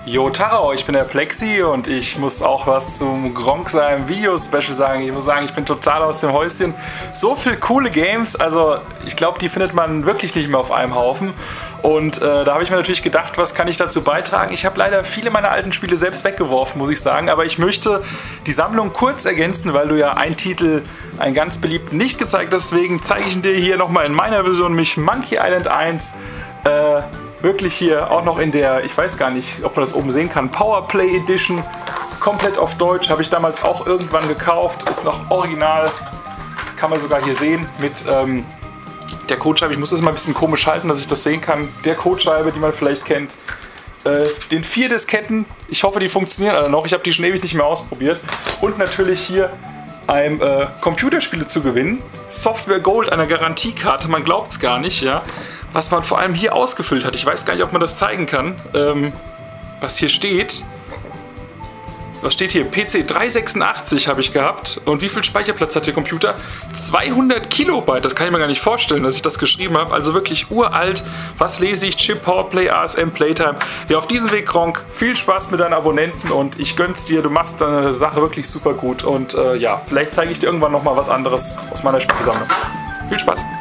Jo, Taro, ich bin der Plexi und ich muss auch was zum Gronkh seinem Video-Special sagen. Ich muss sagen, ich bin total aus dem Häuschen. So viele coole Games, also ich glaube, die findet man wirklich nicht mehr auf einem Haufen. Und da habe ich mir natürlich gedacht, was kann ich dazu beitragen? Ich habe leider viele meiner alten Spiele selbst weggeworfen, muss ich sagen. Aber ich möchte die Sammlung kurz ergänzen, weil du ja einen Titel, einen ganz beliebten, nicht gezeigt hast. Deswegen zeige ich ihn dir hier nochmal in meiner Version, nämlich Monkey Island 1. Wirklich hier auch noch in der, ich weiß gar nicht, ob man das oben sehen kann, Powerplay Edition, komplett auf Deutsch, habe ich damals auch irgendwann gekauft, ist noch original, kann man sogar hier sehen mit der Codescheibe. Ich muss das mal ein bisschen komisch halten, dass ich das sehen kann, der Codescheibe, die man vielleicht kennt, den 4 Disketten, ich hoffe, die funktionieren alle noch, ich habe die schon ewig nicht mehr ausprobiert, und natürlich hier ein Computerspiele zu gewinnen, Software Gold, einer Garantiekarte, man glaubt es gar nicht, ja. Was man vor allem hier ausgefüllt hat. Ich weiß gar nicht, ob man das zeigen kann, was hier steht. Was steht hier? PC 386 habe ich gehabt. Und wie viel Speicherplatz hat der Computer? 200 Kilobyte. Das kann ich mir gar nicht vorstellen, dass ich das geschrieben habe. Also wirklich uralt. Was lese ich? Chip, Powerplay, ASM, Playtime. Ja, auf diesem Weg, Gronkh. Viel Spaß mit deinen Abonnenten und ich gönn's dir. Du machst deine Sache wirklich super gut. Und ja, vielleicht zeige ich dir irgendwann nochmal was anderes aus meiner Spielsammlung. Viel Spaß!